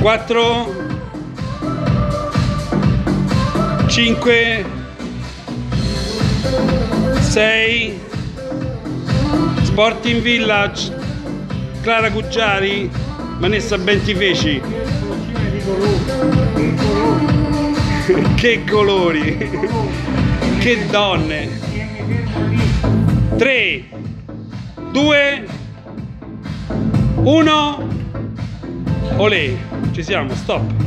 4, 5, 6, Sporting Village, Clara Cuggiari, Vanessa Bentifeci. Che colori, che donne. 3, 2, 1, olè, ci siamo, stop.